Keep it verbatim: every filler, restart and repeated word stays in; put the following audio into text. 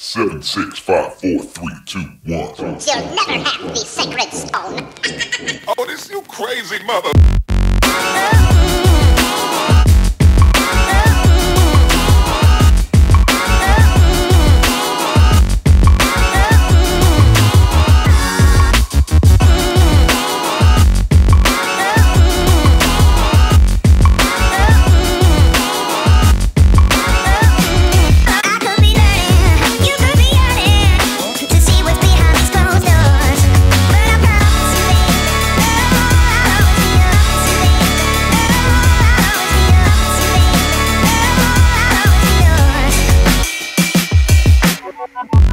Seven, six, five, four, three, two, one. You'll never have the sacred stone. Oh, this you crazy mother. Bye.